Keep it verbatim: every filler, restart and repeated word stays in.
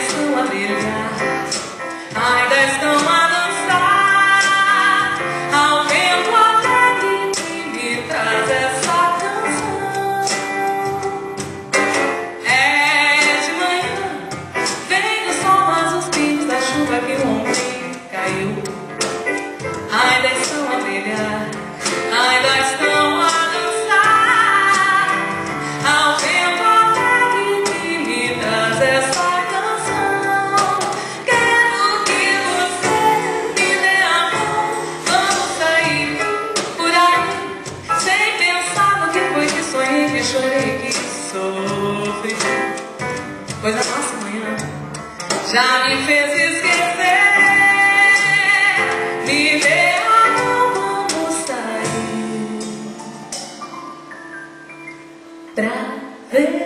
estão a brilhar, ainda estão a dançar ao vento alegre que me traz essa canção. É de manhã, vem o sol, mas os pingos da chuva que ontem caiu ainda estão a brilhar, ainda estão a dançar ao vento alegre que me traz essa canção. Quero que você me dê a mão, vamos sair por aí, sem pensar no que foi que sonhei, que chorei, que sofri, pois a nossa manhã já me fez esquecer. Me dê a mão, vamos sair pra ver.